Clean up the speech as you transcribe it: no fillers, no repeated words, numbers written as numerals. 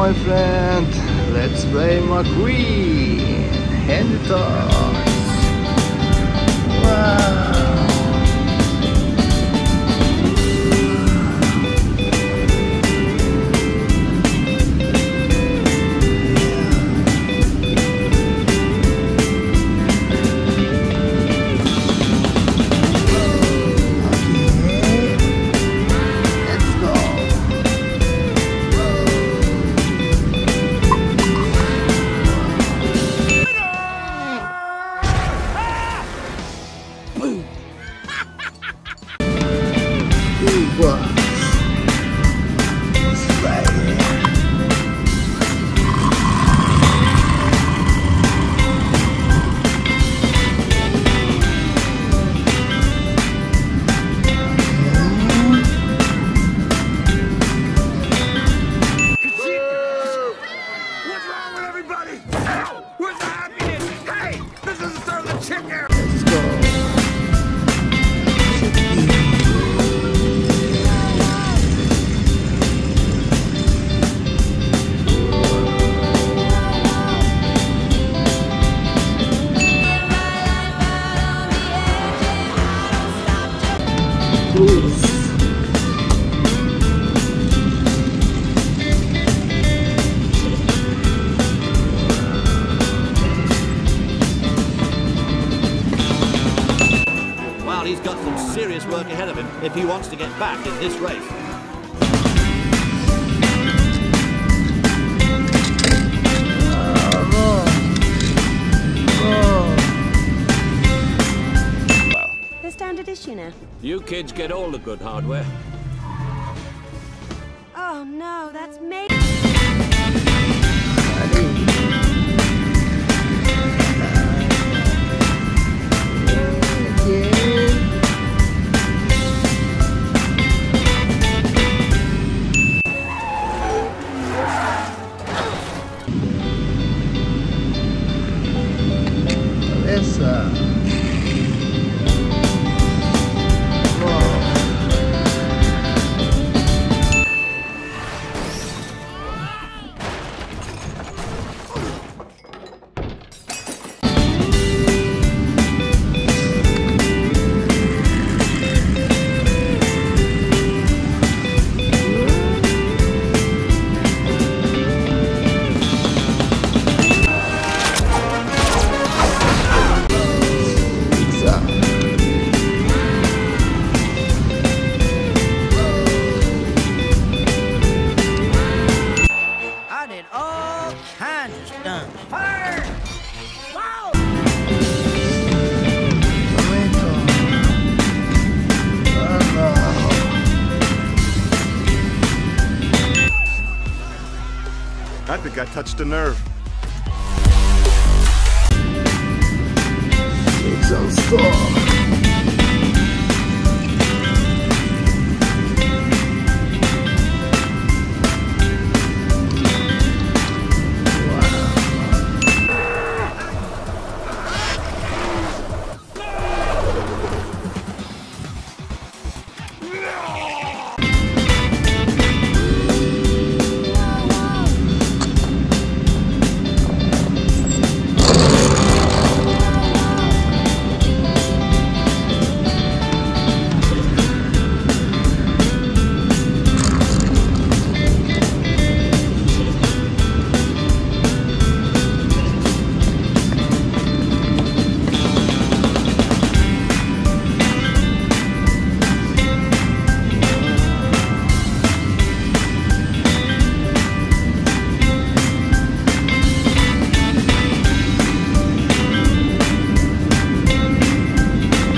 my friend. Let's play McQueen. Hand it off. Wow. Well, he's got some serious work ahead of him if he wants to get back in this race. The standard issue now. You kids get all the good hardware. Oh no, that's me. I think I touched a nerve.